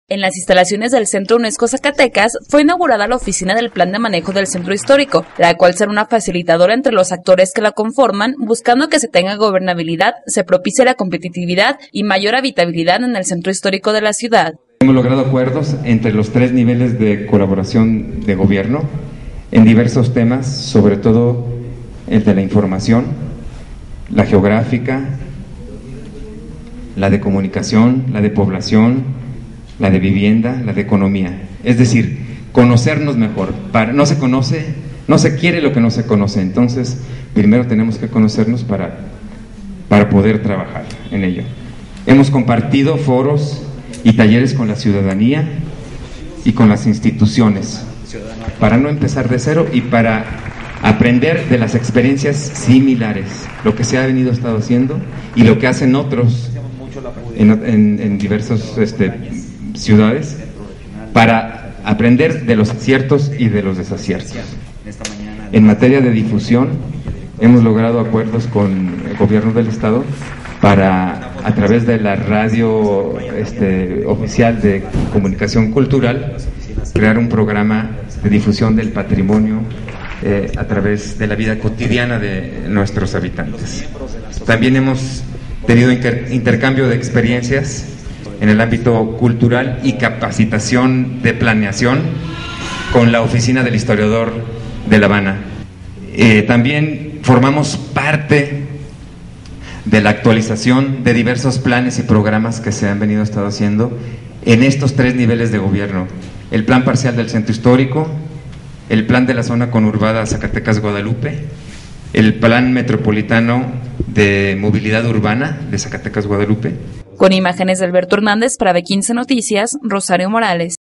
En las instalaciones del Centro UNESCO Zacatecas fue inaugurada la oficina del Plan de Manejo del Centro Histórico, la cual será una facilitadora entre los actores que la conforman, buscando que se tenga gobernabilidad, se propicie la competitividad y mayor habitabilidad en el centro histórico de la ciudad. Hemos logrado acuerdos entre los 3 niveles de colaboración de gobierno en diversos temas, sobre todo el de la información, la geográfica, la de comunicación, la de población, la de vivienda, la de economía. Es decir, conocernos mejor. No se conoce, no se quiere lo que no se conoce. Entonces, primero tenemos que conocernos para poder trabajar en ello. Hemos compartido foros y talleres con la ciudadanía y con las instituciones, para no empezar de cero y para aprender de las experiencias similares, lo que se ha venido estado haciendo y lo que hacen otros en diversas ciudades, para aprender de los aciertos y de los desaciertos. En materia de difusión, hemos logrado acuerdos con el gobierno del estado para, a través de la radio oficial de comunicación cultural, crear un programa de difusión del patrimonio a través de la vida cotidiana de nuestros habitantes. También hemos tenido intercambio de experiencias en el ámbito cultural y capacitación de planeación con la Oficina del Historiador de La Habana. También formamos parte de la actualización de diversos planes y programas que se han venido estado haciendo en estos 3 niveles de gobierno: el plan parcial del centro histórico, el plan de la zona conurbada Zacatecas-Guadalupe, el plan metropolitano de movilidad urbana de Zacatecas-Guadalupe. Con imágenes de Alberto Hernández para B15 Noticias, Rosario Morales.